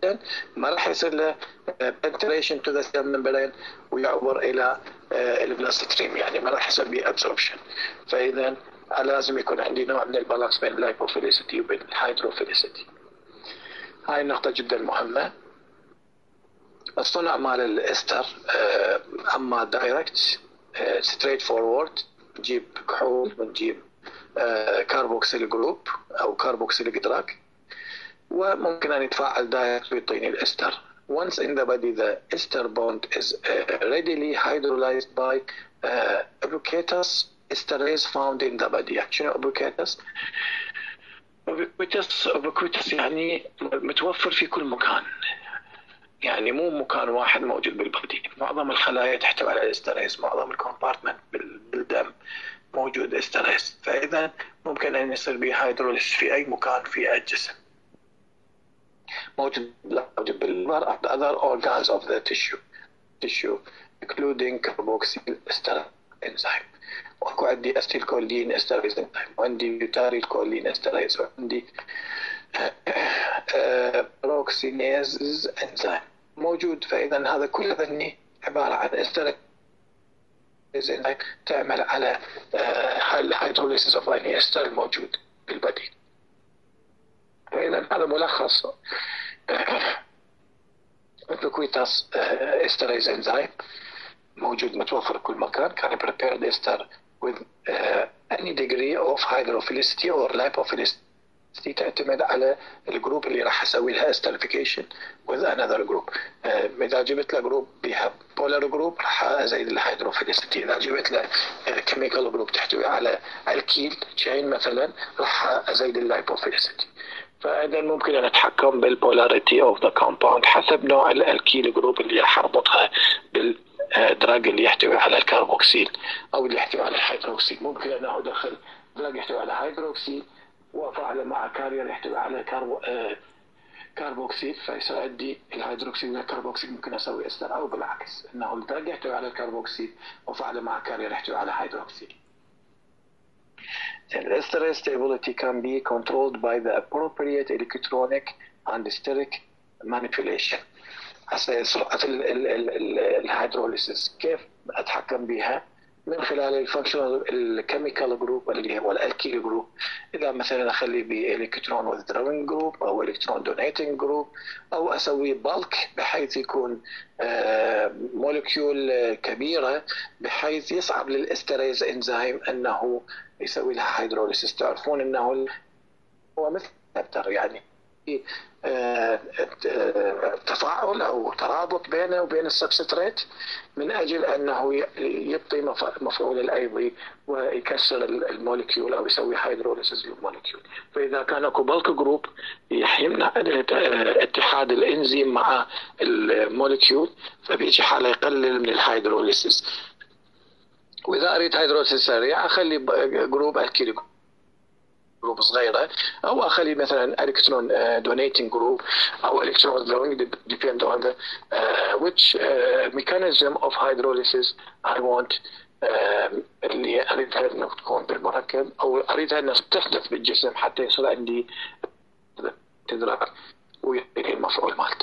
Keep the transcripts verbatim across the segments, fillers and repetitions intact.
مباشرة، ما راح يصير له penetration to the cell membrane ويعبر إلى البلاد ستريم، يعني ما راح يصير به absorption. فإذا لازم يكون عندي نوع من البالانس بين اللايبوفيليسيتي وبين الهيدروفيليسيتي. هاي النقطة جدا مهمة. الصنع مال الاستر اما دايركت ستريت فورورد، نجيب كحول ونجيب كاربوكسيل جروب او كاربوكسيل دراج، وممكن ان يتفاعل دايركت ويعطيني الاستر. Once in the body the ester bond is uh, readily hydrolyzed by uh, ubiquitous esterase found in the body. يعني شنو ubiquitous؟ ubiquitous ubiquitous يعني متوفر في كل مكان، يعني مو مكان واحد موجود بالبودي، معظم الخلايا تحتوي على الاستريس، معظم الكومبارتمنت بالدم موجود استريس، فإذا ممكن أن يصير به هيدروليس في أي مكان في الجسم، موجود بالليفر and other organs of the tissue tissue including carboxyl ester enzyme. واكو عندي استيل كولين استريز انزيم، وعندي بيوتاريل كولين استريز، وعندي بروكسينيز انزيم موجود. فاذا هذا كله ذني عباره عن استريز انزيم تعمل على الهيدروليسيس اوف اني استر الموجود بالبدي. فاذا هذا ملخص ubiquitous esterase enzyme موجود متوفر بكل مكان. can be prepared ester with uh, any degree of hydrophilicity or lipophilicity، تعتمد على الجروب اللي راح اسوي لها esterification with another group. uh, اذا جبت له جروب بها polar group راح ازيد الهيدروفيليسيتي، اذا جبت له chemical group تحتوي على الكيل تشين مثلا راح ازيد اللايبوفيليسيتي. فاذا ممكن ان اتحكم بالبولاريتي اوف ذا كومباوند حسب نوع الكيل جروب اللي راح اربطها بالدراج اللي يحتوي على الكربوكسيل او اللي يحتوي على الهيدروكسيل. ممكن ان ادخل دراج يحتوي على هيدروكسيل وافعله مع كارير يحتوي على كاربو آه كربوكسيل، فيصير عندي الهيدروكسيل والكربوكسيل ممكن اسوي استر، او بالعكس انه الدراج يحتوي على الكربوكسيل وافعله مع كارير يحتوي على هيدروكسيل. The ester stability can be controlled by the appropriate electronic and steric manipulation. هسه سرعة الهيدروليسيس كيف أتحكم بها؟ من خلال الفانكشنال الكيميكال جروب اللي هو الالكيل جروب. إذا مثلا أخلي بإلكترون withdrawing جروب أو إلكترون donating جروب، أو أسوي بالك بحيث يكون مولكيول كبيرة بحيث يصعب للإستريز إنزيم أنه يسوي لها هيدروليسيس. تعرفون أنه هو مثل يعني تفاعل أو ترابط بينه وبين السبستريت من أجل أنه يبطي مفعول الأيضي ويكسر المولكيول أو يسوي هيدروليسيس للمولكيول. فإذا كان اكو بالك جروب يمنع اتحاد الإنزيم مع المولكيول، فبيجي حالة يقلل من الهيدروليسيس. وإذا أريد هيدروليسيس سريع أخلي جروب الكيل جروب صغيرة، أو أخلي مثلا إلكترون donating group أو إلكترون withdrawing depend on the uh, which uh, mechanism of hydrolysis I want uh, اللي أريدها أنه تكون بالمركب أو أريدها أنها تحدث بالجسم حتى يصير عندي تدرك ويعطيني المفعول مالته.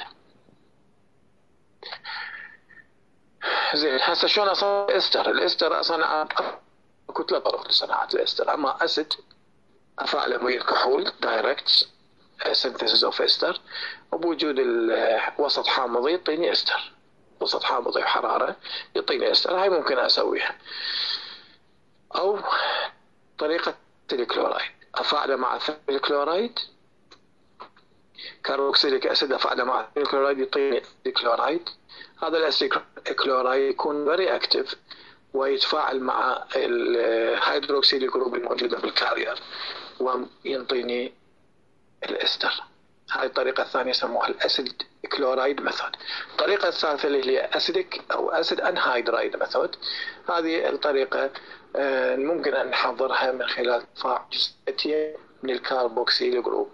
زين، هسه شلون أصنع إستر؟ الإستر أصنع كتلة طرق لصناعة الإستر. أما أسيد أفعله ويا الكحول دايركت سينثيسيس اوف استر، وبوجود الوسط حامض يعطيني استر، وسط حامض وحرارة يعطيني استر. هاي ممكن أسويها. أو طريقة الكلورايد، أفعله مع الكلورايد كاربوكسيليك أسيد، أفعله مع الكلورايد يعطيني الكلورايد. هذا الكلورايد يكون very active ويتفاعل مع الهيدروكسيل جروب الموجودة بالكارير وينطيني الاستر. هاي الطريقة الثانية يسموها الأسيد كلورايد ميثود. الطريقة الثالثة اللي هي أسيدك أو أسيد أنهيدرايد ميثود. هذه الطريقة ممكن أن نحضرها من خلال تفاعل جزيئتين من الكاربوكسيل جروب.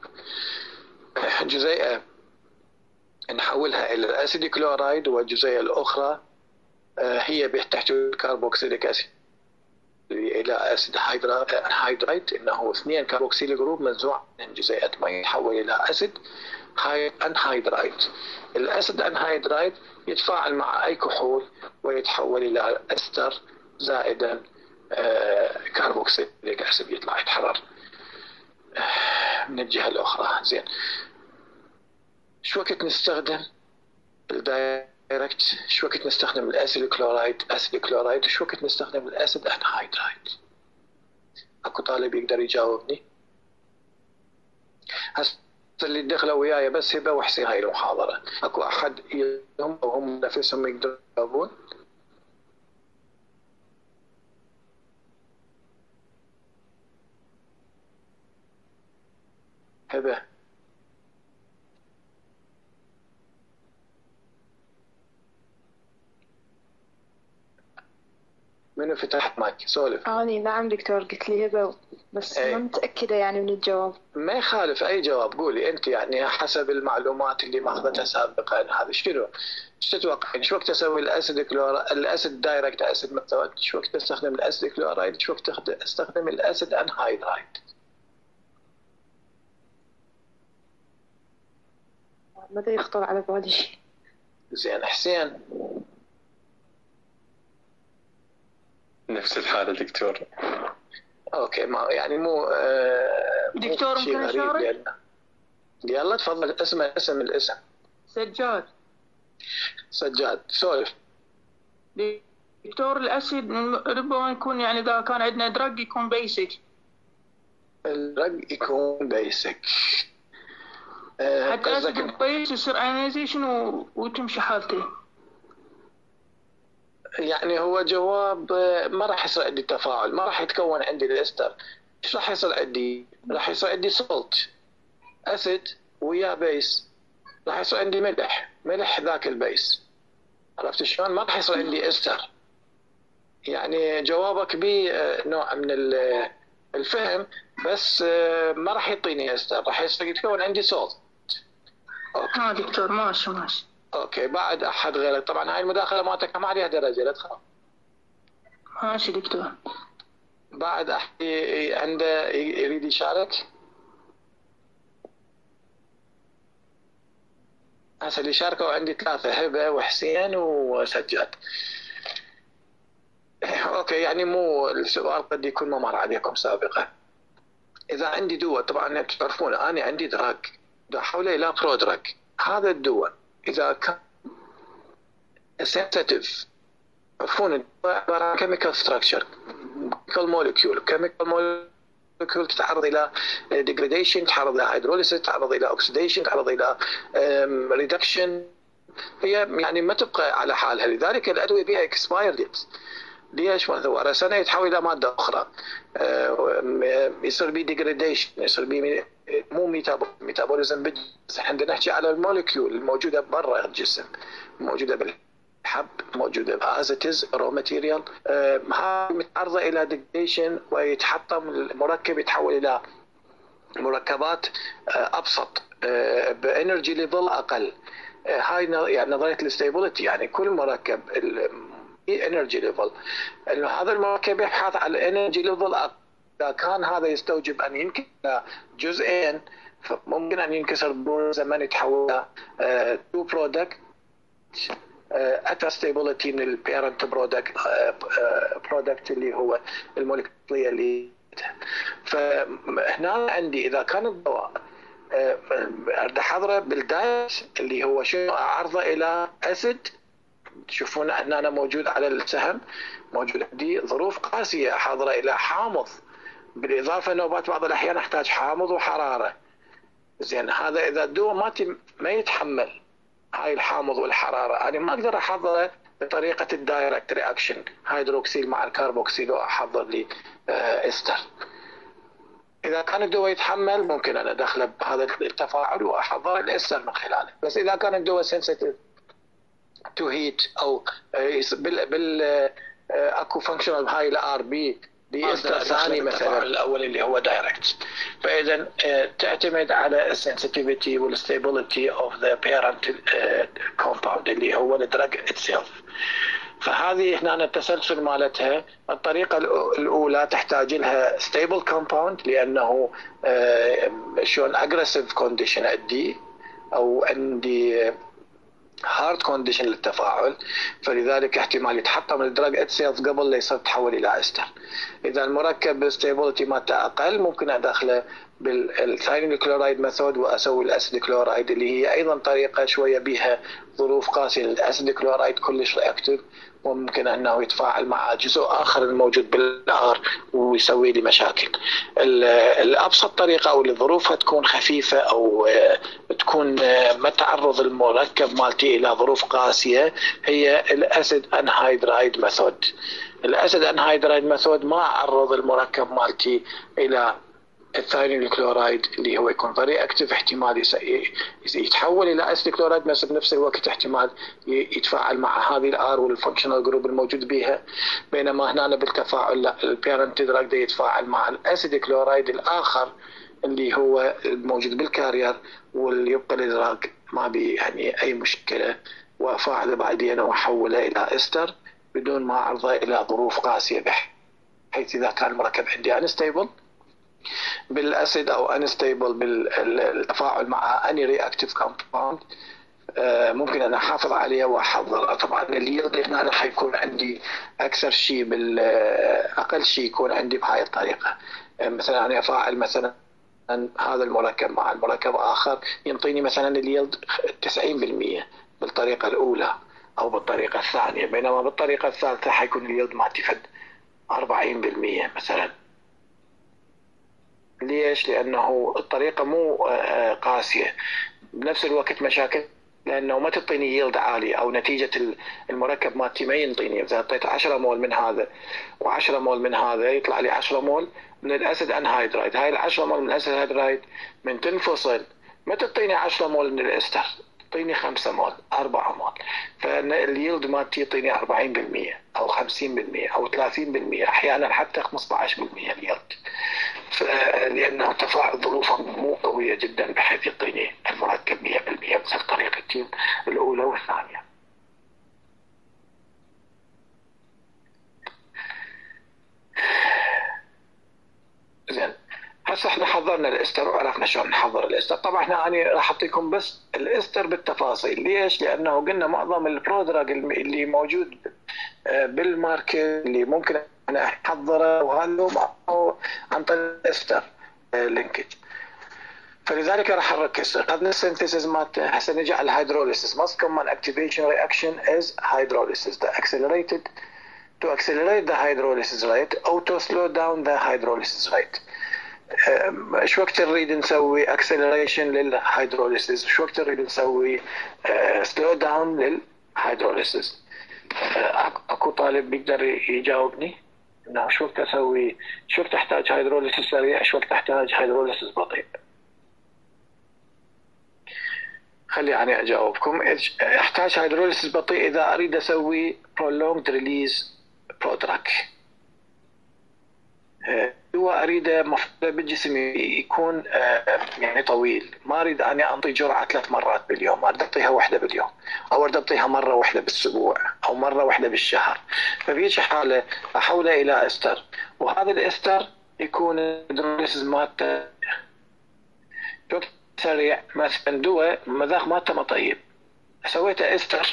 جزيئة نحولها إلى الأسيد كلورايد، والجزيئة الأخرى هي تحتوي الكربوكسيليك أسيد إلى أسيد هيدرايد، إنه اثنين كربوكسيل جروب منزوع من جزيئة ماء يتحول إلى أسيد انهيدرايد. الاسيد انهيدرايد يتفاعل مع اي كحول ويتحول الى استر زائدا آه كربوكسيليك اسيد يطلع يتحرر آه من الجهه الاخرى. زين، شو وقت نستخدم الدايركت؟ شو وقت نستخدم الاسيد كلورايد اسيد كلورايد وشو وقت نستخدم الاسيد انهيدرايد؟ اكو طالب يقدر يجاوبني؟ هسه اللي دخلوا وياي بس هبه وحسين هاي المحاضره، اكو احد يهم او هم نفسهم يقدروا يجاوبون؟ هبه منو فتح مايك؟ سولف. اني نعم دكتور، قلت لي هبه بس أي. ما متاكده يعني من الجواب. ما يخالف اي جواب، قولي انت يعني حسب المعلومات اللي ماخذتها سابقا. هذا شنو؟ ايش تتوقعين؟ شو وقت اسوي الاسيد كلورايد الاسيد دايركت اسيد ميثود؟ شو وقت استخدم الاسيد كلورايد؟ شو وقت استخدم الاسيد انهيدرايد؟ ماذا يخطر على بالي شيء. زين، حسين. نفس الحالة دكتور. اوكي، ما يعني مو آه دكتور ممكن اشارك؟ يلا تفضل. اسم اسم الاسم. سجاد. سجاد، سولف. دكتور الاسيد ربما يكون يعني اذا كان عندنا درج يكون بيسك. الدرج يكون بيسك. آه حتى الاسيد كويس يصير ايونيزيشن وتمشي حالته. يعني هو جواب ما راح يصير عندي تفاعل، ما راح يتكون عندي الاستر. ايش راح يصير عندي؟ راح يصير عندي سولت اسيد ويا بيس، راح يصير عندي ملح ملح ذاك البيس. عرفت شلون؟ ما راح يصير عندي استر. يعني جوابك بي نوع من الفهم، بس ما راح يعطيني استر، راح يصير يتكون عندي سولت. ها دكتور ماشي ماشي. اوكي، بعد احد غيرك؟ طبعا هاي المداخله مالتك ما عليها درجه، لا تخاف. ماشي دكتور. بعد احد عنده يريد يشارك؟ هسه اللي شاركوا عندي ثلاثه، هبه وحسين وسجاد. اوكي، يعني مو السؤال قد يكون ما مر عليكم سابقا. اذا عندي دواء، طبعا تعرفون انا عندي دراج حوله الى برودراج. هذا الدواء اذا كان سنسيتيف، تعرفون الدواء عباره عن كيميكال ستراكشر، كيميكال مولكيول كيميكال مولكيول تتعرض الى ديجريديشن، تتعرض الى هيدروليسيس، تتعرض الى اوكسيديشن، تتعرض الى ريدكشن. هي يعني ما تبقى على حالها، لذلك الادويه بها اكسباير ديت. ليش؟ ورا سنه يتحول الى ماده اخرى، يصير بي ديجريديشن، يصير بي مو ميتابوليزم بس احنا نحكي على المولكيول الموجوده برا الجسم، موجوده بالحب، موجوده بازيتز رو ماتيريال. هاي متعرضه الى ديجريديشن ويتحطم المركب، يتحول الى مركبات ابسط بانرجي ليفل اقل. هاي يعني نظريه الستيبيليتي، يعني كل مركب انرجي ليفل، انه هذا المركب يبحث على الانرجي ليفل اقل. اذا كان هذا يستوجب ان ينكسر جزئين، فممكن ان ينكسر بزمن يتحول الى تو برودكت ات ستيبيليتي من البيرنت برودكت برودكت اللي هو المولكيوليه اللي. فهنا عندي اذا كان الدواء بدي احضره بالدايت اللي هو شنو، اعرضه الى اسيد. تشوفون ان انا موجود على السهم، موجود عندي ظروف قاسيه، حاضره الى حامض، بالاضافه نوبات بعض الاحيان احتاج حامض وحراره. زين، هذا اذا الدواء ما ما يتحمل هاي الحامض والحراره، انا ما اقدر احضره بطريقه الدايركت رياكشن هيدروكسيل مع الكربوكسيل واحضر لي استر. اذا كان الدواء يتحمل ممكن انا ادخله بهذا التفاعل واحضر الاستر من خلاله. بس اذا كان الدواء سنسيتيف تو هيت او بال بال اكو فانكشنال هاي الار بي باستر ثاني مثلا الاول اللي هو دايركت، فاذا تعتمد على السنسيتيفيتي والستابيليتي اوف ذا بيرنت كومباوند اللي هو الدراج اتسيلف. فهذه هنا التسلسل مالتها. الطريقه الاولى تحتاج لها ستيبل كومباوند، لانه شلون اجريسيف كونديشن عندي او عندي هارد كونديشن للتفاعل، فلذلك احتمال يتحطم الدراج اتسيلف قبل لا يصير تحول الى استر. اذا المركب ستيبلتي مالته اقل ممكن ادخله بالثايرين كلورايد ميثود واسوي الاسيد كلورايد، اللي هي ايضا طريقه شويه بها ظروف قاسيه. الاسيد كلورايد كلش رياكتيف وممكن انه يتفاعل مع جزء اخر الموجود بالار ويسوي لي مشاكل. الابسط طريقه او لظروفها تكون خفيفه او تكون ما تعرض المركب مالتي الى ظروف قاسيه هي الاسيد انهيدرايد ميثود. الاسيد انهيدرايد ميثود ما عرض المركب مالتي الى الثايرين كلورايد اللي هو يكون فيري اكتف، احتمال يتحول الى اسيد كلورايد بس بنفس الوقت احتمال يتفاعل مع هذه الار والفانكشنال جروب الموجود بها. بينما هنا بالتفاعل لا، البيرنت دراج يتفاعل مع الاسيد كلورايد الاخر اللي هو الموجود بالكارير، واليبقى الادراج ما بي يعني اي مشكله، وافاعله بعدين واحوله الى استر بدون ما اعرضه الى ظروف قاسيه، بحيث اذا كان المركب عندي انستيبل بالاسيد او انستيبل بالتفاعل مع اني رياكتيف كومباوند ممكن انا احافظ عليه واحضر. طبعا اليلد هنا راح يكون عندي اكثر شيء بالاقل شيء يكون عندي بهاي الطريقه. مثلا انا افاعل مثلا هذا المركب مع المركب اخر ينطيني مثلا اليلد تسعين بالمئة بالطريقه الاولى او بالطريقه الثانيه، بينما بالطريقه الثالثه حيكون اليلد مالتي فد أربعين بالمئة مثلا. ليش؟ لأنه الطريقة مو قاسية، بنفس الوقت مشاكل لأنه ما تعطيني يلد عالي أو نتيجة المركب مالتي ما ينطيني. إذا أعطيت عشرة مول من هذا وعشرة مول من هذا يطلع لي عشرة مول من الأسيد أنهيدرايد. هاي العشرة مول من الأسيد أنهيدرايد من تنفصل ما تعطيني عشرة مول من الأستر، تعطيني خمسة مول أربعة مول، فاليلد مالتي يعطيني أربعين بالمئة أو خمسين بالمئة أو ثلاثين بالمئة، أحيانا حتى خمسة عشر بالمئة اليلد، لأنه تفاعل ظروفه مو قوية جدا بحيث يعطيني المركب مئة بالمئة مثل الطريقتين الأولى والثانية. زين، هسه احنا حضرنا الاستر وعرفنا شلون نحضر الاستر. طبعا احنا انا راح اعطيكم بس الاستر بالتفاصيل. ليش؟ لانه قلنا معظم البرودراج اللي موجود بالماركت اللي ممكن انا احضره وهذا عن طريق الاستر لينكج، فلذلك راح نركز. اخذنا السينثيسيس مالته، هسه نجي على الهيدروليسيس. most common activation reaction is hydrolysis. The accelerated to accelerate the hydrolysis rate or to slow down the hydrolysis rate. ايش وقت نريد نسوي acceleration للهيدروليسيس، ايش وقت نريد نسوي slow down للهيدروليسيس؟ اكو طالب بيقدر يجاوبني انه ايش وقت اسوي، ايش وقت احتاج هيدروليسيس سريع، ايش وقت احتاج هيدروليسيس بطيء؟ خلي يعني اجاوبكم. احتاج هيدروليسيس بطيء اذا اريد اسوي prolonged release prodrug، هو اريده مفعول بالجسم يكون يعني طويل، ما اريد اني انطي جرعه ثلاث مرات باليوم، اريد اعطيها واحده باليوم او اريد اعطيها مره واحده بالاسبوع او مره واحده بالشهر. ففي حاله احوله الى استر، وهذا الاستر يكون الهيدروليسيس مالته سريع. مثلا دواء مذاق مالته ما طيب، سويته استر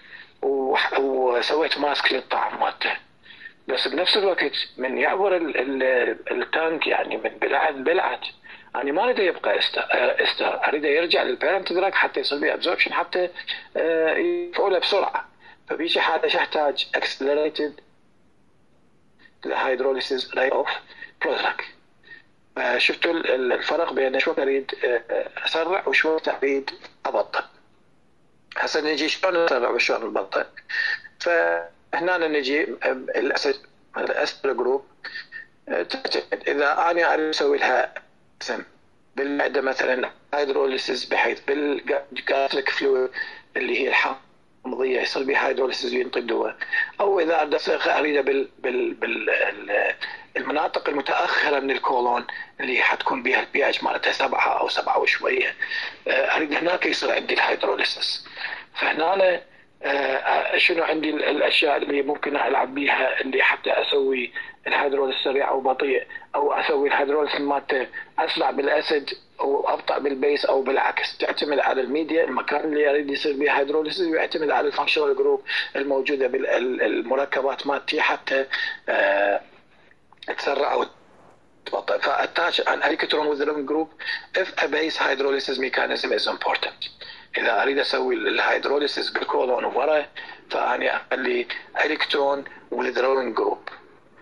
وسويت ماسك للطعم مالته، بس بنفس الوقت من يعبر التانك يعني من بلعت بلعت يعني ما اريده يبقى استر، اريده يرجع للبيرنت دراج حتى يصير به ابزوربشن حتى يفعله بسرعه. فبيجي حاله يحتاج accelerated hydrolysis rate of product. شفتوا الفرق بين شو اريد اسرع وشو اريد ابطئ. هسه نجي شلون نسرع وشلون نبطئ. فهنا نجي الاسيد الاستر جروب، اذا انا اريد اسوي لها سم بالمعده مثلا هيدروليسيس بحيث بالجاستريك فلويد اللي هي الحمضيه يصير بها هيدروليسيس وينطي الدواء، او اذا اريد بال بال بال المناطق المتاخره من الكولون اللي حتكون بها البي اتش مالتها سبعه او سبعه وشويه، اريد هناك يصير عندي الهيدروليسيس. فهنا أنا شنو عندي الاشياء اللي ممكن العب بيها اللي حتى اسوي الهيدروليس سريع او بطيء، او اسوي الهيدروليس مالته اسرع بالاسيد او ابطا بالبيس او بالعكس، تعتمد على الميديا المكان اللي يريد يصير به هيدروليسيس، ويعتمد على الفانكشنال جروب الموجوده بالمركبات مالتي حتى آه تسرع او تبطئ. فاتاش an electron with the wrong group if a base hydrolysis mechanism is important. اذا اريد اسوي الهيدروليسيس بالكولون ورا فاني اخلي الكترون with the wrong group.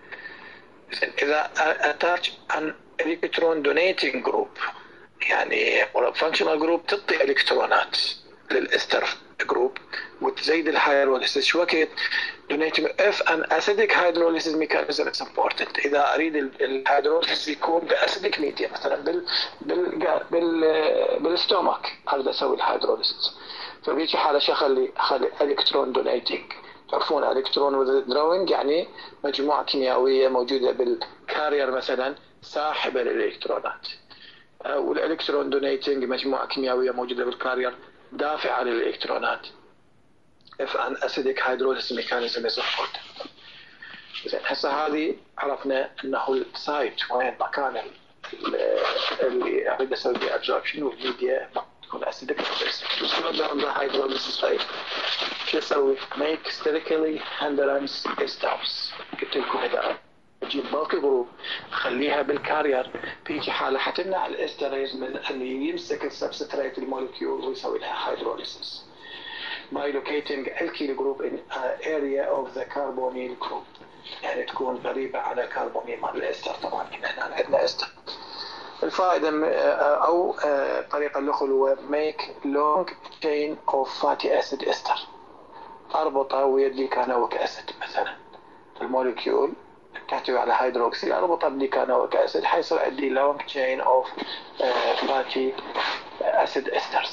اذا اتاش an electron donating group يعني functional group تعطي الكترونات للاستر جروب وتزيد الهيدروليسيس شو وقت donating if an acidic hydrolysis mechanism is important. اذا اريد الهيدروليسيس يكون باسيديك ميديا مثلا بال بال بال بالستومك اريد اسوي الهيدروليسيس، فبيجي حاله شو اخلي اخلي الكترون دونيتنج. تعرفون الكترون withdrawing يعني مجموعه كيميائيه موجوده بالكارير مثلا ساحبه للالكترونات، والالكترون دونيتنج مجموعه كيميائيه موجوده بالكارير دافعه للالكترونات. if an acidic hydrolysis mechanism is important. زين هسه هذه عرفنا انه السايت وين مكان اللي اريد اسوي فيه ابزوربشن والميديا تكون acidic or basic. شو نقدر hydrolysis site شو اسوي؟ make sterically hindrance esters. قلت لكم اذا اجيب bulk جروب اخليها بالكارير بيجي حاله حتمنع الاستريز من ان يمسك السبستريت المولكيول ويسوي لها هيدروليسيس by locating alkyl group in an area of the carbonyl group. يعني تكون قريبه على الكربونيل مال الاستر. طبعا هنا عندنا استر. الفائده او الطريقه الاخرى هو make long chain of fatty acid ester. اربطه ويا ديكانويك اسيد مثلا المولكيول تحتوي على هيدروكسي، اربطه بديكانويك اسيد حيصير عندي long chain of fatty acid esters.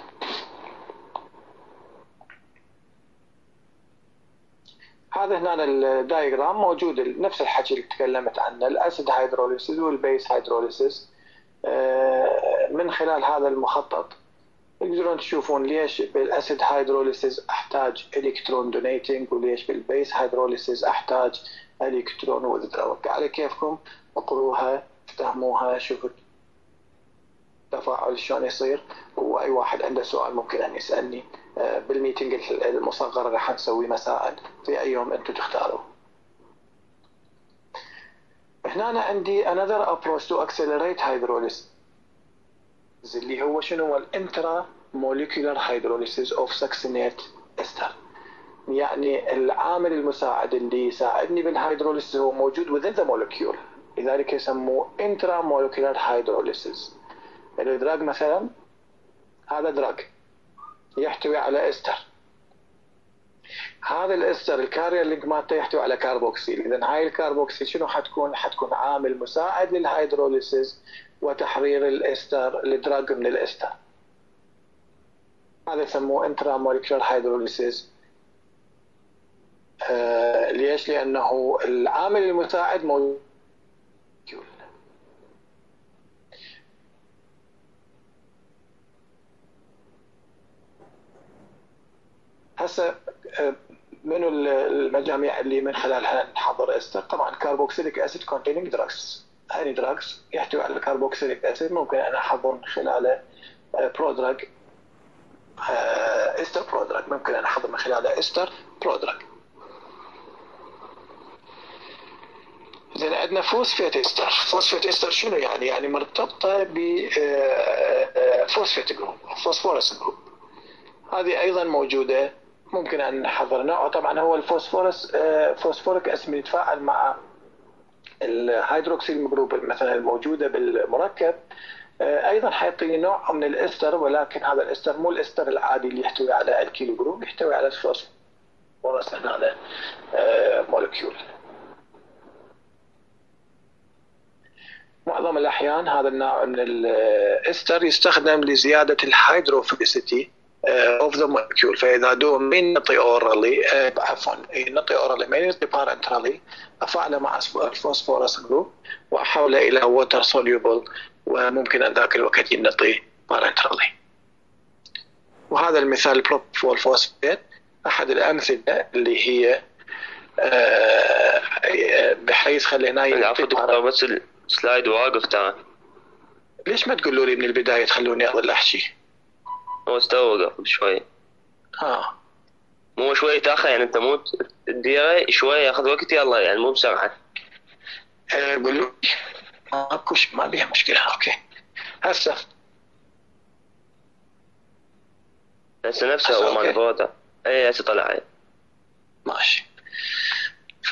هذا هنا الدايجرام موجود نفس الحكي اللي تكلمت عنه الاسيد هيدروليسيس والبيس هيدروليسيس. من خلال هذا المخطط تقدرون تشوفون ليش بالاسيد هيدروليسيس احتاج الكترون دونيتنج وليش بالبيس هيدروليسيس احتاج الكترون وذدراوك. على كيفكم اقروها افتهموها شوفوا التفاعل شلون يصير، واي واحد عنده سؤال ممكن ان يسالني بالميتنج المصغر اللي راح نسويه مساء في اي يوم انتم تختاروا. هنا أنا عندي another approach to accelerate hydrolysis اللي هو شنو هو الانترا molecular hydrolysis of succinate ester. يعني العامل المساعد اللي يساعدني بالهيدروليسيس هو موجود within the molecule، لذلك يسموه intra molecular hydrolysis. الدراج مثلا هذا دراج يحتوي على استر، هذا الاستر الكارير لينك مالته يحتوي على كاربوكسيل. اذا هاي الكاربوكسيل شنو حتكون؟ حتكون عامل مساعد للهيدروليسيس وتحرير الاستر الدراج من الاستر. هذا يسموه انترا مولكيولر هيدروليسيس. آه ليش؟ لانه العامل المساعد موجود. هسه منو المجاميع اللي من خلالها نحضر استر؟ طبعا كاربوكسيليك اسيد كونتيننج دراجز. هذه دراجز يحتوي على الكاربوكسيليك اسيد ممكن انا احضر من خلاله برودراج استر برودراج، ممكن انا احضر من خلاله استر برودراج. زين عندنا فوسفيت استر. فوسفيت استر شنو يعني؟ يعني مرتبطه ب فوسفيت جروب فوسفورس جروب. هذه ايضا موجوده ممكن ان نحضر نوعه. طبعا هو الفوسفورس فوسفوريك اسيد يتفاعل مع الهيدروكسيل جروب مثلا الموجوده بالمركب، ايضا حيعطيني نوع من الاستر، ولكن هذا الاستر مو الاستر العادي اللي يحتوي على الكيلو جروب، يحتوي على الفوسفورس هذا مولكيول. معظم الاحيان هذا النوع من الاستر يستخدم لزياده الهيدروفيليسيتي of the molecule. فإذا دوم من نطي أورالي عفوا نطي أورالي من نطي بارنترالي أفعله مع الفوسفورس جروب وأحوله إلى water soluble، وممكن أن ذاك الوقت ينطي بارنترالي. وهذا المثال البروبول فوسفيت أحد الأمثلة اللي هي بحيث خلينا العفو دكتور بس السلايد واقف ترى. ليش ما تقولوا لي من البداية تخلوني أظل أحكي؟ هو استوى قبل شوي. ها مو شوي تاخر يعني، انت مو تديره شوي ياخذ وقت، يلا يعني مو بسرعة. أه قولوا لي ماكو ما بيها مشكلة. أوكي هسه هسه نفسه هو مال فوتا. اي هسه طلع اي ماشي. ف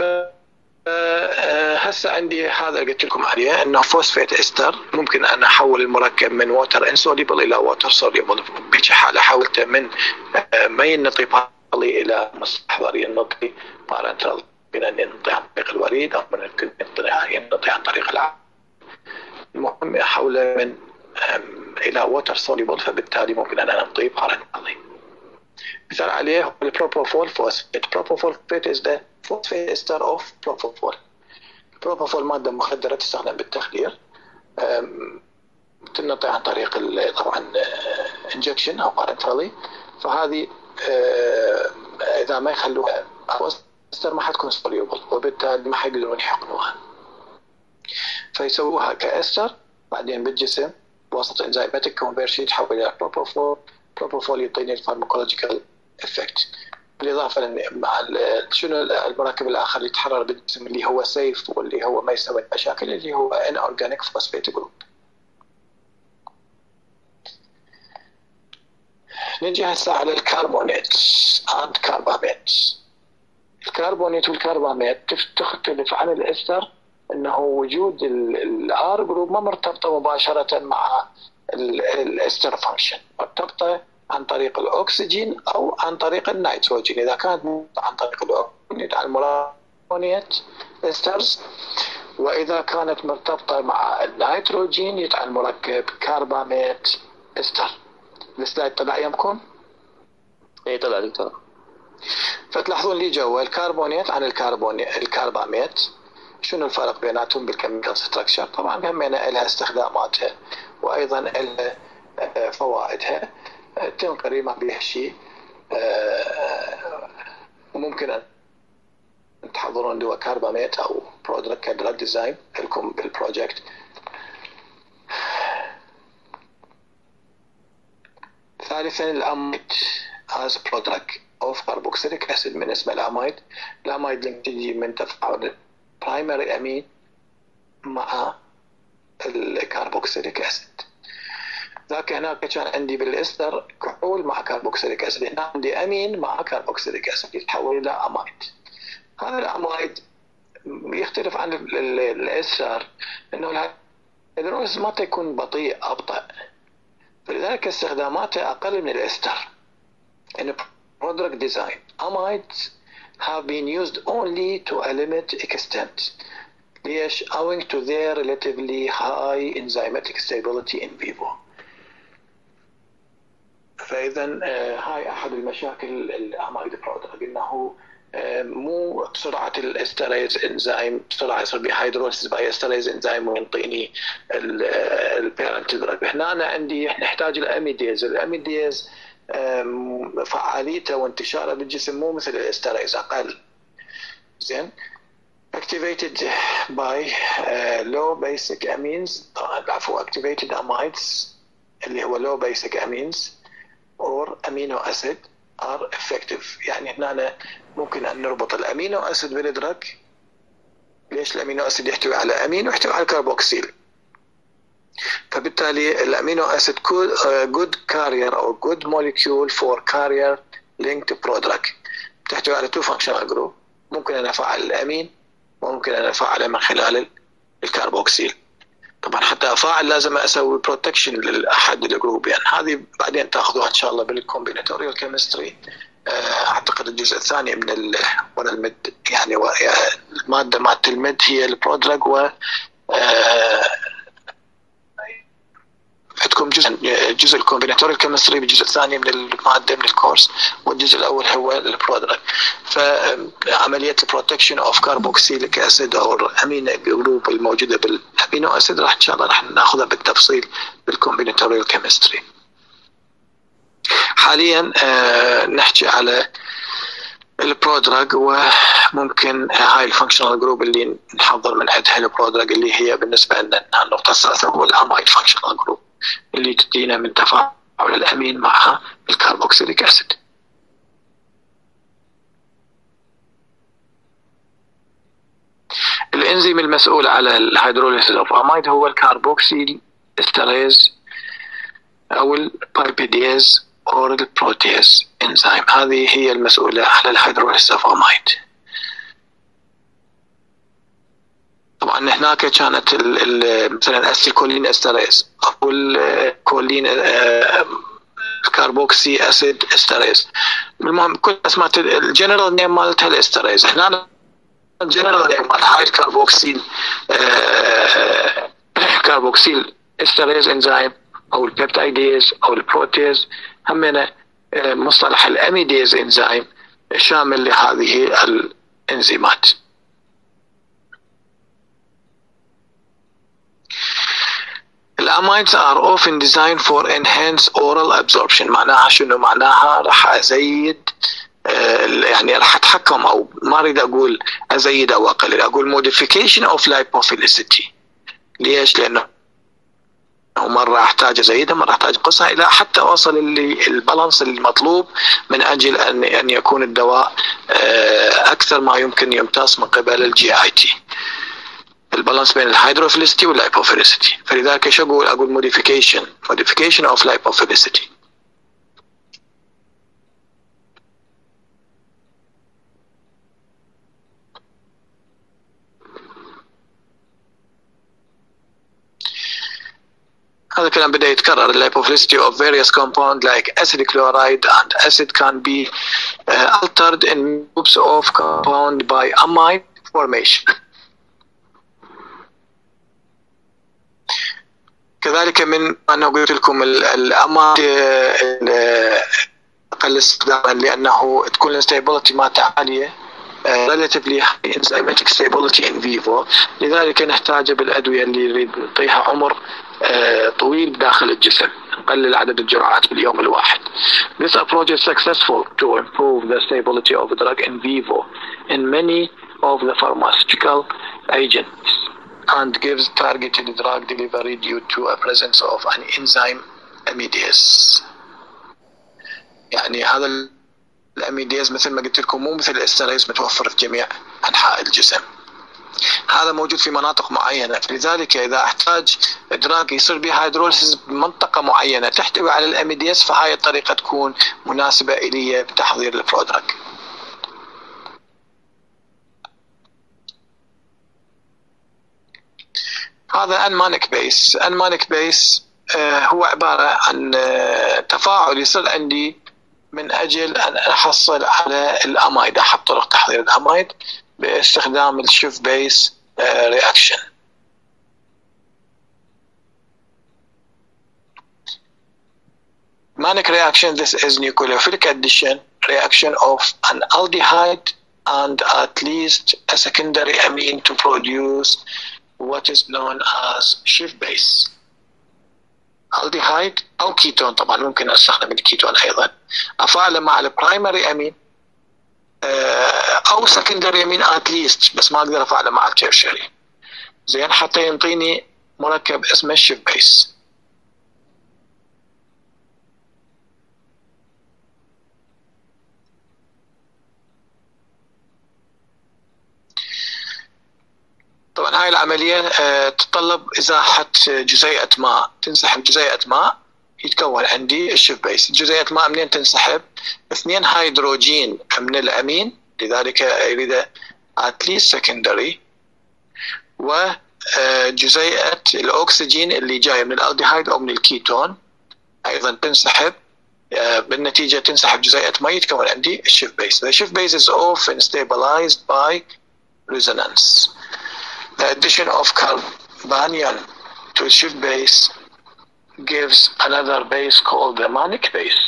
هسه عندي هذا قلت لكم عليه انه فوسفيت استر ممكن ان احول المركب من ووتر انسوليبل الى ووتر سوليبل. بهيك حاله حولته من مي النطي بالي الى مستحضري النطي بارنترال. ممكن ان ينطي عن طريق الوريد او ممكن ينطي عن طريق العقل. المهم احوله من الى ووتر سوليبل، فبالتالي ممكن ان انطي بارنترالي. مثال عليه هو البروبوفول فوسفيت. بروبوفول فوسفيت is the phosphate ester of propofol. البروبوفول مادة مخدرة تستخدم بالتخدير، تنطي عن طريق طبعا انجكشن او بارنترالي. فهذه اذا ما يخلوها استر ما حتكون سوليوبل، وبالتالي ما حيقدرون يحقنوها، فيسووها كاستر بعدين بالجسم بواسطة انزيماتيك كونفرشن يتحول الى بروبوفول. بروبوفول يعطيني الفارماكولوجيكال افكت، بالاضافه مع شنو المركب الاخر اللي يتحرر بالجسم اللي هو سيف واللي هو ما يسوي مشاكل اللي هو ان اورجانيك فوسفيت جروب. نجي هسه على الكربونات اند كاربامات. الكربونات والكربامات تختلف عن الاستر انه وجود الار جروب ما مرتبطه مباشره مع الاستر فانكشن، مرتبطه عن طريق الاكسجين او عن طريق النيتروجين. اذا كانت عن طريق الاكسجين على المركبات استرز، واذا كانت مرتبطه مع النيتروجين يتعال المركب كربامات استر. السلايد طلع يمكم؟ اي طلع دكتور. فتلاحظون لي جوا الكربونات عن الكربون الكربامات شنو الفرق بيناتهم بالكيميكال ستراكشر. طبعا هم لها استخداماتها وايضا لها فوائدها، تنقري ما بيها شيء. وممكن ان تحضرون دواء كربامات او برودكت كدراج ديزاين لكم بالبروجكت. ثالثا الاميد از برودكت اوف كاربوكسيليك اسيد من اسم الاميد. الاميد لما تجي من تفاعل برايمري امين مع الكاربوكسيليك اسيد. ذاك هناك كان عندي بالاستر كحول مع كاربوكسيليك اسيد، هنا عندي امين مع كاربوكسيليك اسيد يتحول الى اميد. هذا الاميد يختلف عن الاستر انه الهيدروز ما تكون بطيء ابطأ، فلذلك استخداماته اقل من الاستر. In product design, amides have been used only to a limited extent. ليش؟ owing to their relatively high enzymatic stability in vivo. فإذا هاي أحد المشاكل الأمايد برودكت، إنه مو بسرعة الاستريز انزيم بسرعة يصير بهيدروسيس باي استريز انزيم وينطيني البيرنت دراج. هنا أنا عندي نحتاج الأميديز. الأميديز فعاليته وانتشاره بالجسم مو مثل الاستريز، أقل. زين activated by uh, low basic amines عفوا activated amides اللي هو low basic amines or amino acid are effective. يعني هنا ممكن أن نربط الأمينو أسيد بالدرج. ليش؟ الأمينو أسيد يحتوي على أمين ويحتوي على كاربوكسيل، فبالتالي الأمينو أسيد good carrier أو good molecule for carrier linked product. تحتوي على two functional group. ممكن أن أفعل الأمين وممكن أن أفعله من خلال الكاربوكسيل. طبعا حتى أفعل لازم أسوي بروتكشن لأحد الجروب، يعني هذه بعدين تأخذوها إن شاء الله بالكومبيناتوريال كيمستري. أعتقد الجزء الثاني من ال ولا المد يعني المادة مع المد هي البرودرج، و عندكم جزء جزء الكومبيناتوريال كيمستري بالجزء الثاني من المادة من الكورس، والجزء الأول هو البرودرج. فعملية البروتكشن أوف كاربوكسيليك أسيد أو أمين جروب الموجودة بالأمينو أسيد راح إن شاء الله راح نأخذها بالتفصيل بالكومبيناتوريال كيمستري. حاليا آه نحكي على البرودرج، ممكن هاي الفانكشنال جروب اللي نحضر من عندها البرودراج اللي هي بالنسبه لنا النقطه الثالثه هو الامايد فانكشنال جروب اللي تدينا من تفاعل الامين مع الكربوكسيليك اسيد. الانزيم المسؤول على الهيدروليسيس اوف امايد هو الكربوكسيل استريز او الباربيديز او البروتيز انزيم. هذه هي المسؤوله على الهيدروليسيس اوف امايد. طبعا هناك كانت ال ال مثلا السيكولين استريز او الكولين الكربوكسي اسيد استريز. المهم كل اسماء الجنرال نيم مالتها الاستريز. هنا الجنرال نيم مال هاي الكربوكسيل كربوكسيل استريز انزيم او البيبتايديز او البروتيز همنا مصطلح الاميديز انزيم شامل لهذه الانزيمات. الاميدز are often designed for enhanced oral absorption. معناها شنو؟ معناها راح ازيد يعني راح اتحكم او ما اريد اقول ازيد او اقلل، اقول modification of lipophilicity. ليش؟ لانه مرة احتاج ازيدها مرة احتاج انقصها الى حتى اوصل اللي البالانس المطلوب من اجل ان ان يكون الدواء اكثر ما يمكن يمتص من قبل الجي اي تي. البالانس بين الهيدروفيليسيتي واللايبوفيليسيتي. فلذلك ايش اقول؟ اقول modification modification of lipophilicity. هذا الكلام بدأ يتكرر. Lipophilicity of various compounds like acid chloride and acid can be uh, altered in groups of compound by amide formation. كذلك من أنا قلت لكم الأمايد أقل استخداما لأنه تكون الستابيليتي مالته عالية relatively high enzymatic stability in vivo. لذلك نحتاج بالأدوية اللي نريد نعطيها عمر طويل داخل الجسم، نقلل عدد الجرعات باليوم الواحد. This approach is successful to improve the stability of the drug in vivo in many of the pharmaceutical agents and gives targeted drug delivery due to a presence of an enzyme amidase. يعني هذا الاميديز مثل ما قلت لكم مو مثل الاستريز متوفر في جميع انحاء الجسم. هذا موجود في مناطق معينه، فلذلك اذا احتاج ادراك يصير به هيدروليسيس بمنطقه معينه تحتوي على الاميديز فهاي الطريقه تكون مناسبه الي بتحضير البرودراج. هذا انمانيك بيس. انمانيك بيس هو عباره عن تفاعل يصير عندي من اجل ان احصل على الامايد. احط طرق تحضير الامايد باستخدام الشيف بيس رياكشن. Manic reaction, this is nucleophilic addition reaction of an aldehyde and at least a secondary amine to produce what is known as Schiff base. aldehyde أو كيتون، طبعا ممكن أستخدم الكيتون أيضا، أفعله مع البرايمري أمين أو secondary أمين at least، بس ما أقدر أفعله مع التيرشري زين حتى ينطيني مركب اسمه الشيف بيس. طبعا هاي العملية تتطلب إزاحة جزيئة ماء، تنسحب جزيئة ماء يتكون عندي الشيف بيس. جزيئة ماء منين تنسحب؟ اثنين هيدروجين من الأمين، لذلك يريد at least secondary، وجزيئة الأكسجين اللي جاية من الألديهايد أو من الكيتون أيضا تنسحب، بالنتيجة تنسحب جزيئة ماء يتكون عندي الشيف بيس. The Schiff base is often stabilized by resonance. The addition of carbanion to a Schiff base gives another base called the manic base.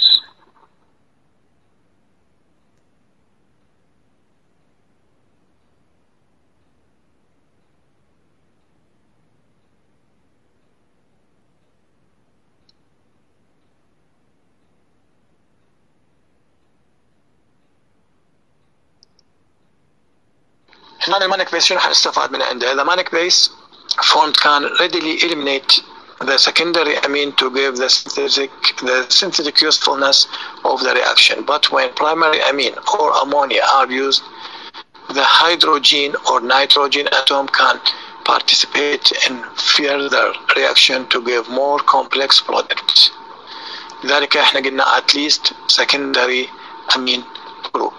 هنا المانيك بيس شنو حنستفاد من عنده؟ the manic base formed can readily eliminate the secondary amine to give the synthetic the synthetic usefulness of the reaction, but when primary amine or ammonia are used, the hydrogen or nitrogen atom can participate in further reaction to give more complex product. لذلك احنا قلنا at least secondary amine group.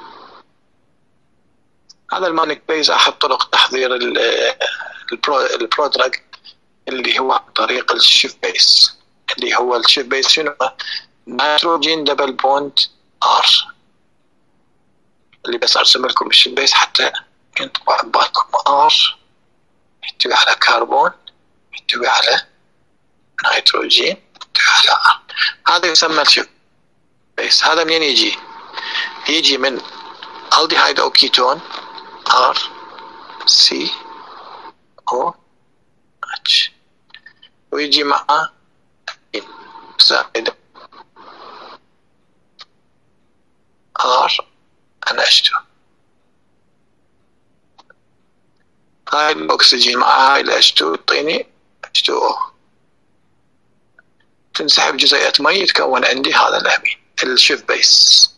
هذا المانيك بيز احد طرق تحضير البرودراج اللي هو عن طريق الشيف بيس، اللي هو الشيف بيس شنو؟ نيتروجين دبل بوند ار، اللي بس ارسم لكم الشيف بيس حتى ينطبع ببالكم. ار يحتوي على كربون، يحتوي على نيتروجين، يحتوي على ار. هذا يسمى الشيف بيس. هذا منين يجي؟ يجي من الديهايد او كيتون ار سي او اتش، ويجي معه زائد ار ان اتش تو. هاي الاكسجين مع هاي ال اتش تو يعطيني اتش تو او، تنسحب جزيئات مي يتكون عندي هذا الامين الشيف بيس.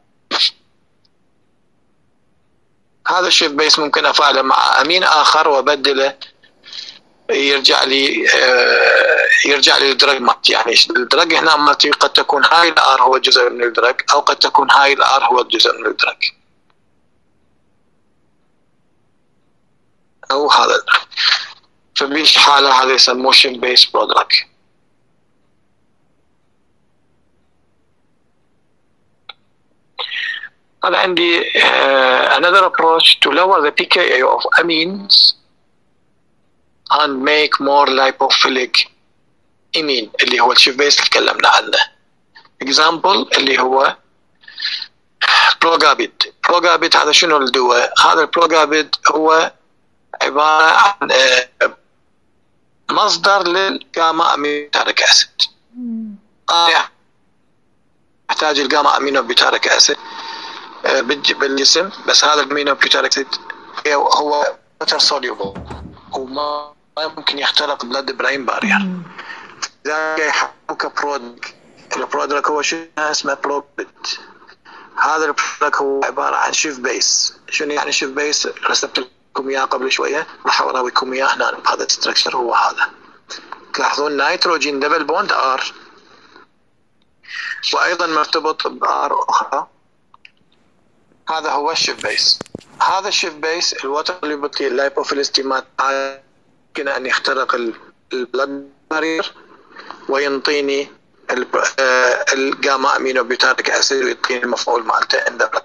هذا الشيف بيس ممكن افعله مع امين اخر وابدله يرجع لي يرجع لي الدرج مالتي. يعني الدرج هنا مالتي قد تكون هاي الار هو جزء من الدرج، او قد تكون هاي الار هو جزء من الدرج، او هذا الدرج. فبيش حالة هذا يسموه شيف بيس برودراج. هذا عندي uh, another approach to lower the pKa of amines and make more lipophilic amine اللي هو الشيف بيس اللي تكلمنا عنه. example اللي هو بروجابيد. بروجابيد هذا شنو الدواء؟ هذا البروجابيد هو عبارة عن uh, مصدر للجاما امينوبيوتاريك اسيد. آه يحتاج الجاما امينوبيوتاريك اسيد بالجسم، بس هذا الامينوبيوتاريك اسيد هو ووتر سوليوبل وما يمكن يخترق بلاد براين بارير. لذلك يحطوه كبرودراج. البرودراج هو شنو اسمه؟ بروبيد. هذا البرودراج هو عبارة عن شيف بيس. شنو يعني شيف بيس؟ رسمت لكم اياه قبل شوية، راح اراويكم اياه هنا بهذا الستركشر. هو هذا تلاحظون نيتروجين دبل بوند ار، وايضا مرتبط بار اخرى. هذا هو الشيف بيس. هذا الشيف بيس الوتر اللي بطي اللايبوفيلستي مات يمكن ان يخترق البلاد بارير وينطيني الجاما امينوبيوتاريك اسيد ويعطيني المفعول مالته ان ذا.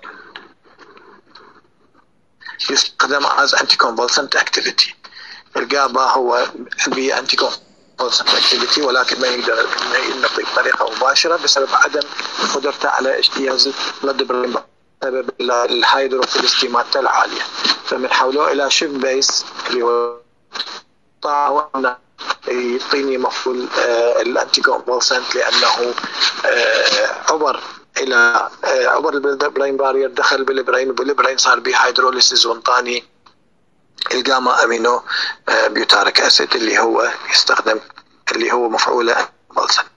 يستخدم as anticonvulsant activity. الجابا هو بي anticonvulsant activity، ولكن ما يقدر ينطي بطريقه مباشره بسبب عدم قدرته على اجتياز البلاد برين بسبب الهيدروفيلستي مالته العاليه. فمن حولوه الى شيف بيس اللي هو طاعه يعطيني مفعول الانتي كونفولسنت، لانه عبر الى عبر البرين بارير، دخل بالبرين وبالبرين صار به هيدروليسيس وانطاني الجاما امينو بيوتاريك اسيد اللي هو يستخدم اللي هو مفعوله كونفولسنت.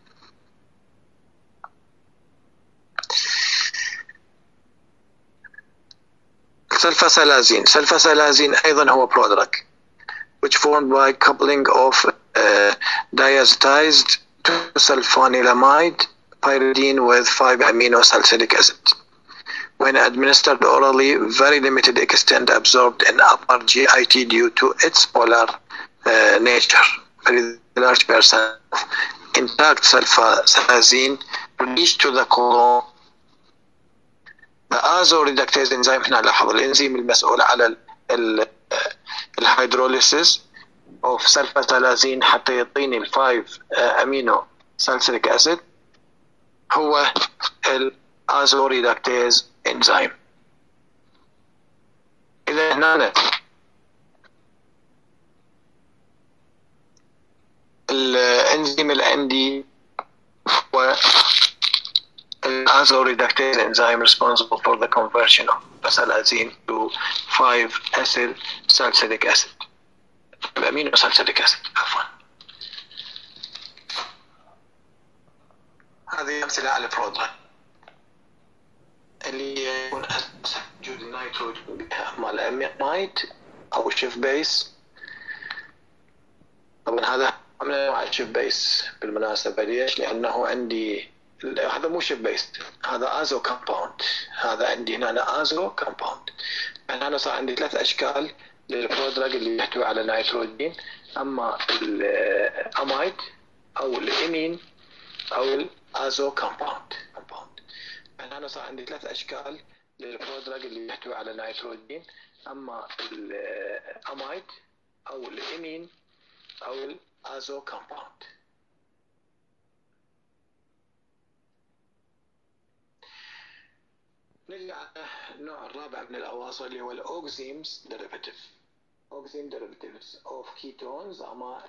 سلفاسلازين. سلفاسلازين ايضا هو برودراج which formed by coupling of uh, diazotized sulfanilamide pyridine with five amino salicylic acid. When administered orally, very limited extent absorbed in upper G I T due to its polar uh, nature. Very large percent of intact sulfasalazine reached to the colon. The azoreductase enzyme هنا لاحظ الانزيم المسؤول على ال الهيدروليسيس of سلفاسلازين حتى يعطيني الفايف امينو ساليسيليك اسيد هو الازوريدكتيز انزيم. اذا هنا الانزيم اللي عندي هو azoreductase enzyme responsible for the conversion of mesalazine to five acyl salicylic acid amino salicylic acid عفوا. هذه أمثلة على البرودراج اللي يكون وجود النيتروجين مال الأمينايد أو الشيف بيس. طبعا هذا من أنواع الشيف بيس بالمناسبة. ليش؟ لأنه عندي هذا مو شيف بيس، هذا أزو كومباوند. هذا عندي هنا أزو كومباوند. يعني أنا صار عندي ثلاث أشكال للبرودراج اللي يحتوي على نيتروجين، أما الأمايد أو الإمين أو الأزو كومباوند. يعني أنا صار عندي ثلاث أشكال للبرودراج اللي يحتوي على نيتروجين، أما الأمايد أو الإمين أو الأزو كومباوند. نرجع على النوع الرابع من الأواصر اللي هو الأوكزيمز ديريفاتيف. أوكزيم derivatives of ketones أما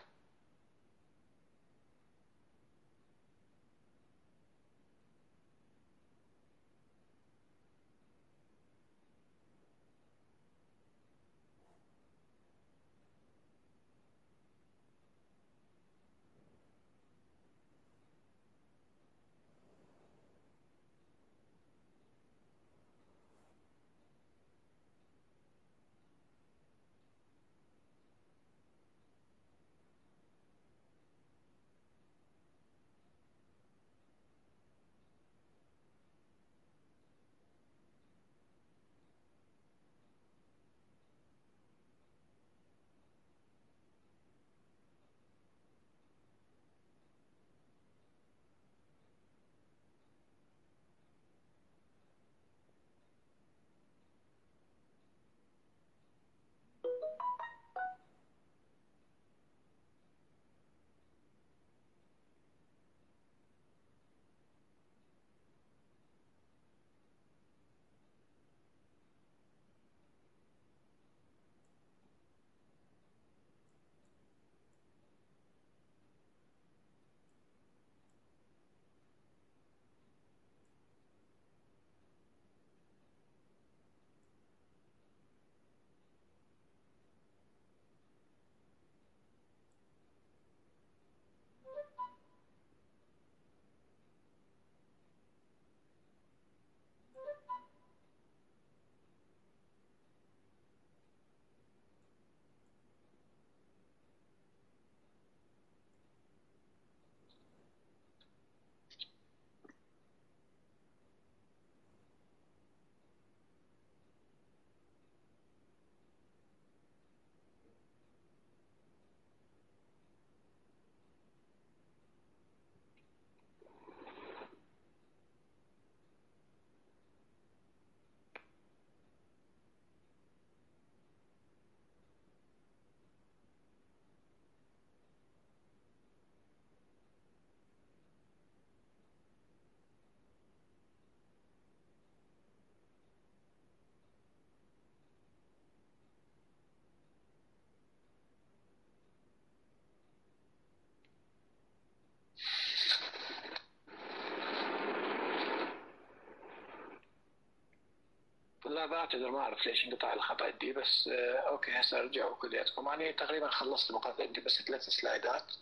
لا بعتذر ما أعرف ليش انقطع الخط عندي، بس آه أوكي هسه أرجعوا كلياتكم. أنا تقريبا خلصت المقاطع عندي بس ثلاث سلايدات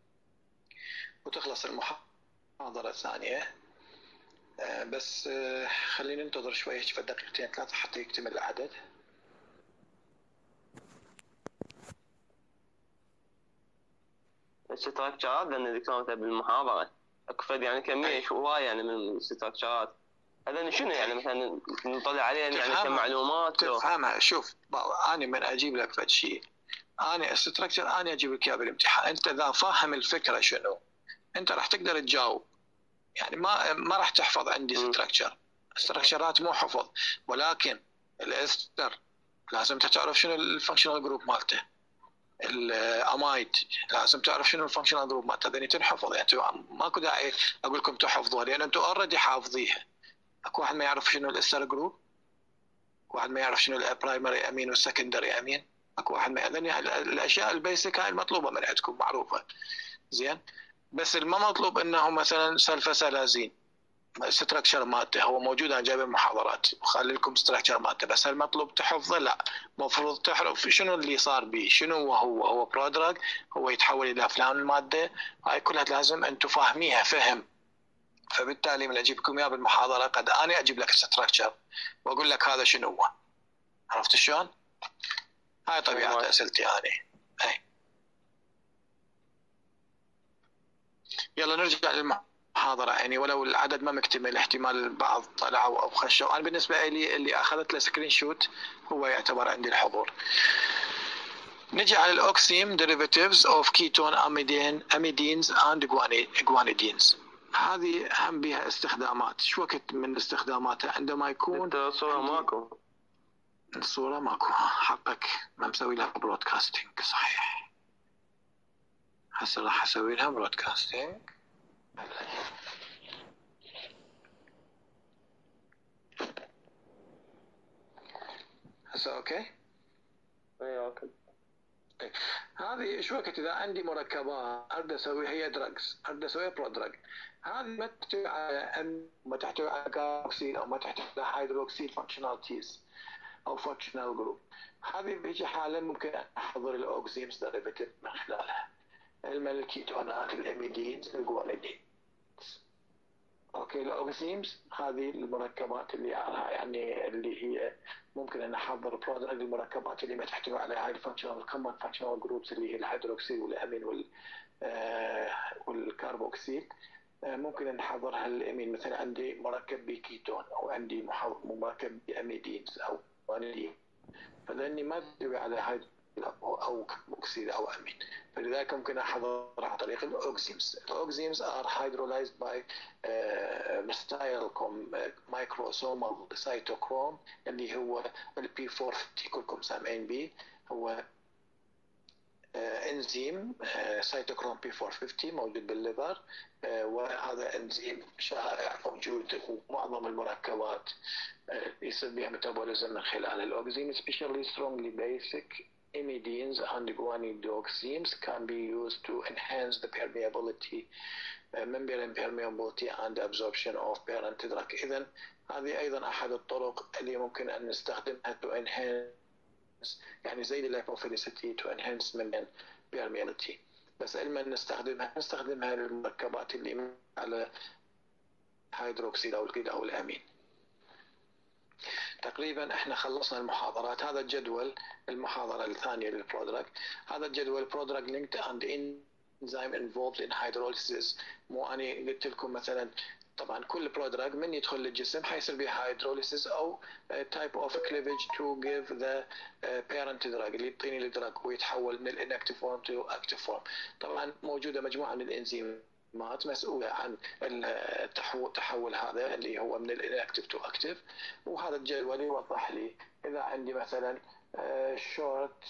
وتخلص المحاضرة الثانية. آه بس آه خلينا ننتظر شوي هيك دقيقتين ثلاثة حتى يكتمل العدد. الستراكشرات لأن ذكرتها بالمحاضرة أكفد يعني كمية هواية يعني من الستراكشرات. هذا شنو يعني مثلا نطلع عليه يعني كمعلومات تفهمها؟ شوف أنا من أجيب لك فد شيء، أنا استراكشر أنا أجيب لك إياه بالامتحان. أنت إذا فاهم الفكرة شنو أنت راح تقدر تجاوب. يعني ما ما راح تحفظ عندي استراكشر. استراكشرات مو حفظ، ولكن الاستر لازم تعرف شنو الفانكشنال جروب مالته. الامايد لازم تعرف شنو الفانكشنال جروب مالته. هذني تنحفظ يعني ماكو داعي اقول لكم تحفظوها لان انتم اوريدي حافظيها. اكو واحد ما يعرف شنو الاستر جروب، واحد ما يعرف شنو البرايمري امين والسكندري امين، اكو واحد ما هذني الاشياء البيسك هاي المطلوبه من عندكم معروفه زين. بس الما مطلوب انه مثلا سلفاسلازين ستراكشر مالته هو موجود، انا جايب المحاضرات وخلي لكم ستراكشر مالته، بس هل مطلوب تحفظه؟ لا، مفروض تعرف شنو اللي صار به، شنو هو هو هو برودراج، هو يتحول الى فلان الماده، هاي كلها لازم انتم فاهميها فهم. فبالتالي من اجيبكم اياه بالمحاضره قد انا اجيب لك ستراكشر واقول لك هذا شنو هو. عرفت شلون؟ هاي طبيعه اسئلتي انا. اي يلا نرجع للمحاضره، يعني ولو العدد ما مكتمل احتمال البعض طلعوا او خشوا. انا بالنسبه لي اللي اخذت له سكرين شوت هو يعتبر عندي الحضور. نجي على الاوكسيم derivatives of ketone amidine amidines and guanidines. هذه هم بها استخدامات. شو وقت من استخداماتها؟ عندما يكون الصورة ماكو. الصورة ماكو، حقك ما مسوي لها برودكاستنج. صحيح، هسه راح اسوي لها برودكاستنج. هسه اوكي؟ اي اوكي. هذه شو وقت اذا عندي مركبات اريد اسوي هي دراجز، اريد اسوي برودراج، هذه ما تحتوي على ام ما تحتوي على كاربوكسيل او ما تحتوي على هيدروكسيل فانكشناليتيز او فانكشنال جروب. هذه بيجي حاله ممكن احضر الاوكسيمز ديريفيتيف من خلالها، الكيتونات، الاميدينز، الجوانيدين. اوكي، الاوكسيمز هذه المركبات اللي يعني اللي هي ممكن ان احضر برودراج للمركبات اللي ما تحتوي على هاي الفانكشنال كومن فانكشنال جروبس اللي هي الهيدروكسيل والامين وال آه والكربوكسيل. آه ممكن ان احضرها الامين، مثلا عندي مركب بكيتون او عندي مركب باميدينز او جوانيدين، فلاني ما تحتوي على هاي او كربوكسيل او امين، فلذلك ممكن احضرها عن طريق الاوكسيمز. الاوكسيمز are hydrolyzed by methylcom microsomal cytochrome اللي هو البي أربعمية وخمسين كلكم سامعين به، هو انزيم سيتوكروم بي أربعمية وخمسين موجود بالليفر، وهذا انزيم شائع موجود ومعظم المركبات يصير بها ميتابوليزم من خلال الاوكسيم. especially strongly basic imidines and guanidoxines can be used to enhance the permeability membrane permeability and absorption of parent drug. اذا هذه ايضا احد الطرق اللي ممكن ان نستخدمها to enhance، يعني زي الليبوفيليسيتي to enhance membrane permeability. بس لما نستخدمها نستخدمها للمركبات اللي على هيدروكسيل او القيد او الامين. تقريبا احنا خلصنا المحاضرات. هذا الجدول المحاضرة الثانية للبرودراج. هذا الجدول برودراج linked and enzyme involved in hydrolysis. مو أنا قلت لكم مثلا طبعا كل برودراج من يدخل للجسم حيصير به hydrolysis أو type of cleavage to give the parent drug اللي يعطيني الدراج ويتحول من inactive form to active form. طبعا موجودة مجموعة من الإنزيم مسؤولة عن التحول هذا اللي هو من الانكتيف تو اكتيف. وهذا الجدول يوضح لي اذا عندي مثلا شورت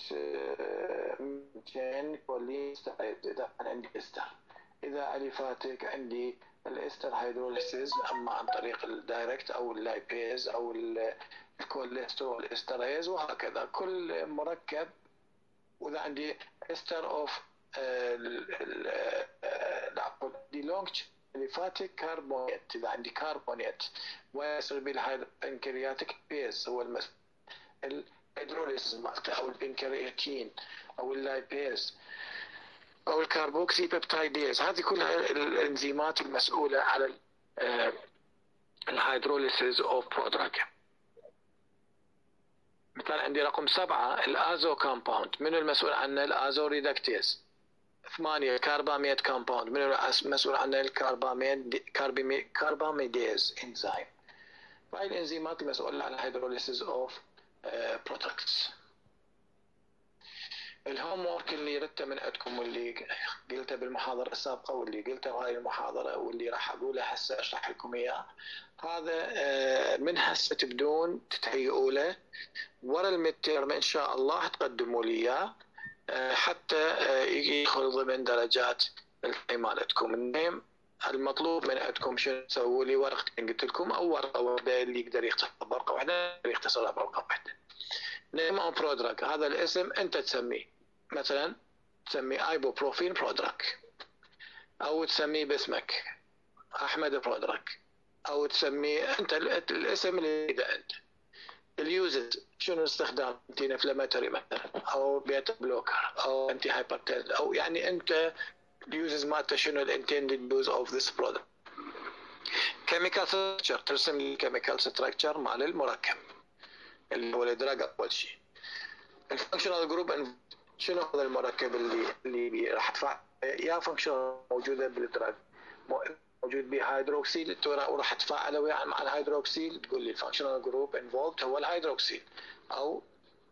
تشين كولين اذا عندي استر، اذا اليفاتيك عندي الاستر هيدروليسيز اما عن طريق الدايركت او اللايبيز او الكوليسترول استريز وهكذا كل مركب. واذا عندي استر اوف دي لونج اليفاتيك كربونات، اذا عندي كربونات ويصير بالهاي البنكرياتيك بيز هو المس الهيدروليسيس مالته او البنكرياتين او اللايبيز او الكربوكسي بيبتايديز. هذه كلها الانزيمات المسؤوله على الهيدروليسيس اوف برودراج. مثلا عندي رقم سبعة الازو كومباوند، من المسؤول عنه؟ الازو ريدكتيز. ثمانية كارباميد كومباوند، من المسؤول عنه؟ الكارباميد كارباميديز انزيم. هاي الانزيمات المسؤولة عن الهيدروليسيس اوف برودكتس. الهوم وورك اللي ردته من عندكم واللي قلته بالمحاضرة السابقة واللي قلته بهاي المحاضرة واللي راح أقوله هسه أشرح لكم إياه، هذا من هسه تبدون تتهيئوا له ورا الميدتيرم إن شاء الله تقدموا لي إياه حتى يدخل ضمن درجات مالتكم. النيم المطلوب من عندكم شنو تسووا لي؟ ورقتين قلت لكم، أو ورقة واحدة اللي يقدر يختصر ورقة واحدة يختصرها بورقة واحدة. نيم أو برودراج، هذا الاسم أنت تسميه، مثلا تسميه ايبوبروفين برودراج او تسميه باسمك احمد برودراج او تسميه انت الاسم اللي اذا انت اليوزز شنو استخدام انتي انفلاماتوري مثلا او بيتا بلوكر او انتي هايبرتنس او يعني انت اليوزز مالته شنو الانتندد يوز اوف ذيس برودكت. كيميكال ستراكشر ترسم لي الكيميكال ستراكشر مال المركب اللي هو الدراج اول شيء. الفانكشنال جروب شنو هذا المركب اللي اللي راح تفعل يا فانكشنال موجوده بالدراج موجود به هيدروكسيل وراح تفاعله وياه مع الهيدروكسيل تقول لي الفانكشنال جروب انفولد هو الهيدروكسيل او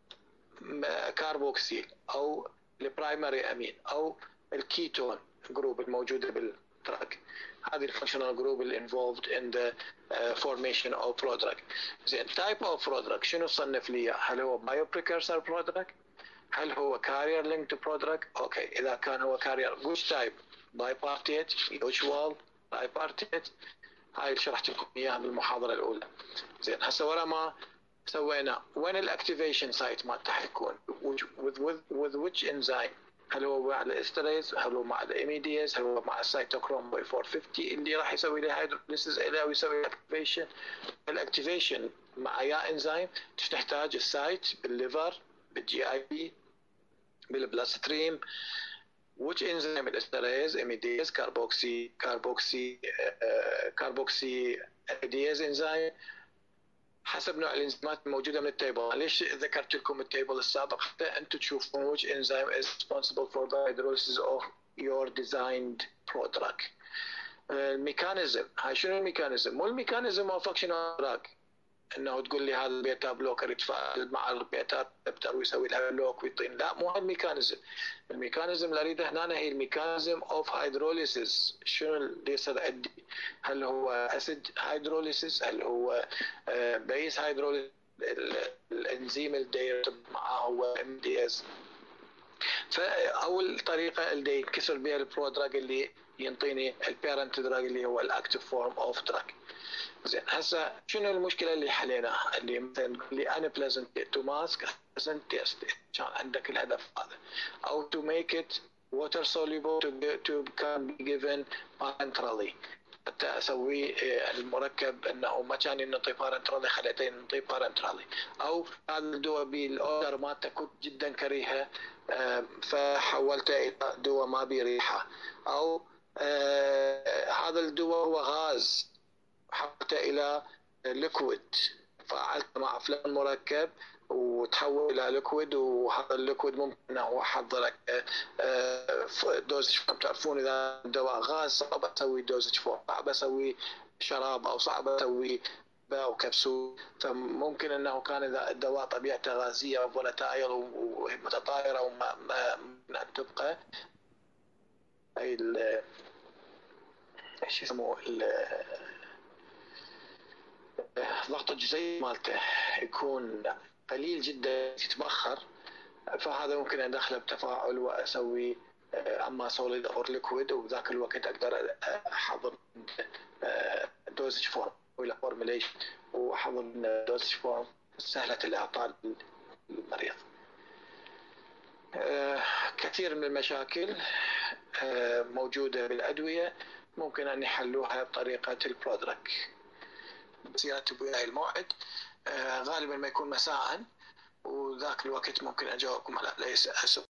كاربوكسيل او البرايمري امين او الكيتون جروب الموجوده بالدراج. هذه الفانكشنال جروب اللي انفولد ان ذا فورميشن اوف برودراج. زين تايب اوف برودراج شنو صنف لي؟ هل هو بايو بريكرسر برودراج؟ هل هو كارير لينك تو برودراج؟ اوكي اذا كان هو كارير which تايب؟ باي بارتيت يوجوال باي بارتيت. هاي اللي شرحت لكم اياها بالمحاضره الاولى. زين هسه ورا ما سوينا وين الاكتيفيشن سايت مالته حيكون with with with which enzyme؟ هل هو مع الاستريز؟ هل هو مع الاميديز؟ هل هو مع السيتوكروم باي أربعمية وخمسين اللي راح يسوي له هيدروليسيس الى ويسوي اكتيفيشن؟ الاكتيفيشن مع يا انزيم تحتاج السايت بالليفر بالجي اي بي بالبلاد ستريم. which enzyme الاستريز اميديز كاربوكسي كاربوكسي كاربوكسي اميديز انزيم حسب نوع الانزيمات الموجوده من التيبل. ليش ذكرت لكم التيبل السابق؟ حتى انتم تشوفون which enzyme is responsible for the hydrolysis of your designed product. الميكانيزم هاي شنو الميكانيزم؟ مو الميكانيزم او فانكشنال دراج انه تقول لي هذا البيتا بلوكر يتفاعل مع البيتا ريسبتور ويسوي لها بلوك ويطين، لا مو هالميكانيزم. الميكانيزم اللي اريده هنا هي الميكانيزم اوف هيدروليسيس. شنو اللي يصير عندي؟ هل هو اسيد هيدروليسيس؟ هل هو بيس هيدروليسيس؟ الانزيم اللي يرتبط معاه هو ام دي اس. فاول طريقه اللي ينكسر بها البرودراج اللي ينطيني البيرنت دراج اللي هو الاكتيف فورم اوف دراج. زين هسه شنو المشكله اللي حليناها؟ اللي مثلا اللي انا بليزنت تو ماسك بليزنت تيست كان عندك الهدف هذا او to make it water soluble to be, to can be given parenterally حتى اسوي المركب انه ما كان ينطي بارنترالي خليته ينطي بارنترالي. او هذا الدواء بالاوردر مالته كنت جدا كريهه فحولته الى دواء ما بيه ريحه. او هذا الدواء هو غاز حولته الى ليكويد فعلت مع فلان مركب وتحول الى ليكويد وهذا الليكويد ممكن انه احضر دوزج فورم. تعرفون اذا الدواء غاز صعب اسوي دوزج فورم، صعب اسوي شراب او صعب اسوي باء وكبسول. فممكن انه كان اذا الدواء طبيعته غازيه وفولاتايل ومتطايره وما ما تبقى هي ال ايش يسموه ضغط الجزيء مالته يكون قليل جدا يتبخر، فهذا ممكن ادخله بتفاعل واسوي اما سوليد او ليكويد وبذاك الوقت اقدر احضر دوزج فورم ولا فورميليشن واحضر دوزج فورم سهله الاعطاء للمريض. كثير من المشاكل موجوده بالادويه ممكن ان يحلوها بطريقه البرودراج. بس يرتبوا لي الموعد غالبا ما يكون مساء وذاك الوقت ممكن اجاوبكم على ليس اسف